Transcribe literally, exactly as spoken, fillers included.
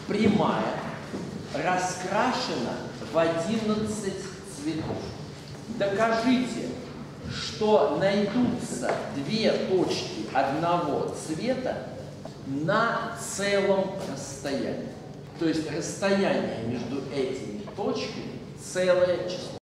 прямая раскрашена в одиннадцать цветов. Докажите, что найдутся две точки одного цвета на целом расстоянии. То есть расстояние между этими точками целое число.